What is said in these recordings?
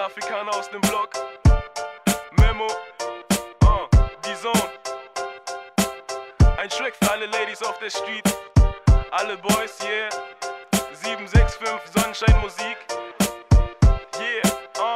Der Afrikaner aus dem Block. Memo, die Zone. Ein Track für alle Ladies auf der Street. Alle Boys, yeah. 765 Sonnenscheinmusik. Yeah,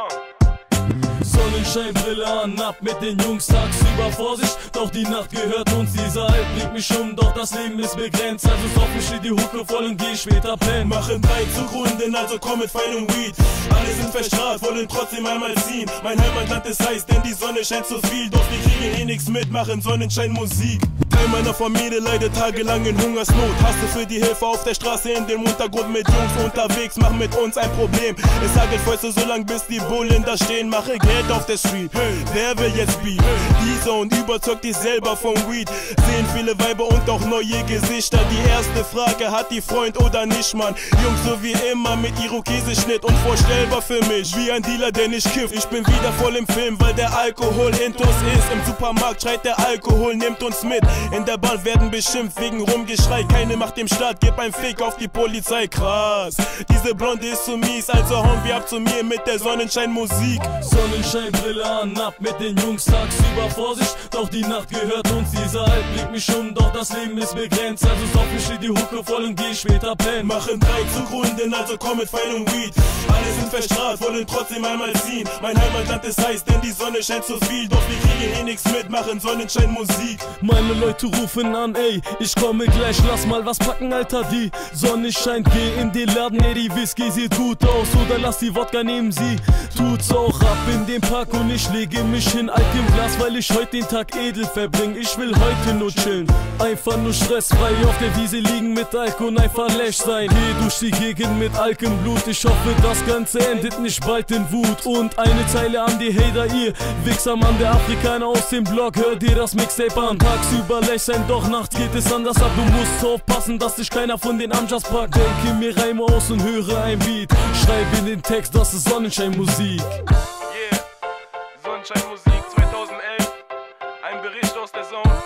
Sonnenscheinbrille an, ab mit den Jungs tagsüber Vorsicht. Doch die Nacht gehört uns, dieser Halt bringt mich um. Doch das Leben ist begrenzt, also sauf mich in die Hucke voll und geh später pennen. Machen 3 zugrunde, also komm mit feinem Weed. Alle sind verstrahlt, wollen trotzdem einmal ziehen. Mein Heimatland ist heiß, denn die Sonne scheint zu viel. Doch wir kriegen eh nix mit, machen Sonnenscheinmusik. Teil meiner Familie leidet tagelang in Hungersnot. Hasse für die Hilfe auf der Straße in dem Untergrund mit Jungs unterwegs, mach mit uns ein Problem. Es hagelt Fäuste so lang, bis die Bullen da stehen. Mache Geld auf der Street, wer will jetzt Beat? Die Zone überzeugt dich selber vom Weed. Sehen viele Weiber und auch neue Gesichter. Die erste Frage, hat die Freund oder nicht, Mann? Jungs so wie immer mit Irokeseschnitt. Unvorstellbar für mich, wie ein Dealer, der nicht kifft. Ich bin wieder voll im Film, weil der Alkohol intus ist. Im Supermarkt schreit der Alkohol, nimmt uns mit. In der Bahn werden beschimpft wegen Rumgeschrei. Keine Macht dem Staat, gib ein Fick auf die Polizei. Krass, diese Blonde ist zu mies, also hauen wir ab zu mir mit der Sonnenscheinmusik. Sonnenscheinbrille an, ab mit den Jungs tagsüber Vorsicht. Doch die Nacht gehört uns, dieser Halt bringt mich um. Doch das Leben ist begrenzt, also sauf mich in die Hucke voll und geh später pennen. Machen 3 zugrunde, also komm mit feinem Weed. Alle sind verstrahlt, wollen trotzdem einmal ziehen. Mein Heimatland ist heiß, denn die Sonne scheint zu viel. Doch wir kriegen eh nix mit, machen Sonnenscheinmusik. Meine Leute rufen an, ey, ich komme gleich, lass mal was packen, Alter, die Sonne scheint, geh in den Laden, ey, die Whisky sieht gut aus, oder lass die Wodka nehmen, sie tut's auch, ab in den Park und ich lege mich hin, Alk im Glas, weil ich heute den Tag edel verbring, ich will heute nur chillen, einfach nur stressfrei auf der Wiese liegen mit Alk und einfach läsch sein, geh durch die Gegend mit Alk im Blut, ich hoffe, das Ganze endet nicht bald in Wut, und eine Zeile an die Hater, ihr Wichser, Mann, der Afrikaner aus dem Block, hör dir das Mixtape an, tagsüber lächeln, doch nachts geht es anders ab. Du musst aufpassen, dass dich keiner von den Amjas packt. Denke mir Reime aus und höre ein Beat. Schreibe in den Text, das ist Sonnenscheinmusik. Yeah, Sonnenscheinmusik 2011. Ein Bericht aus der Zone.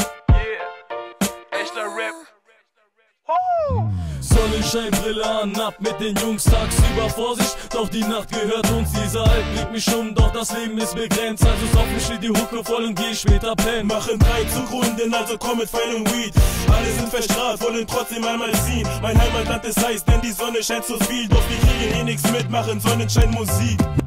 Yeah, echter Rap. Sonnenscheinbrille an, ab mit den Jungs tagsüber Vorsicht. Doch die Nacht gehört uns, dieser Halt bringt mich um. Doch das Leben ist begrenzt, also sauf mich in die Hucke voll und geh später pennen. Machen 3 zugrunde, also komm mit feinem Weed. Alle sind verstrahlt, wollen trotzdem einmal ziehen. Mein Heimatland ist heiß, denn die Sonne scheint zu viel. Doch wir kriegen eh nix mit, machen Sonnenscheinmusik.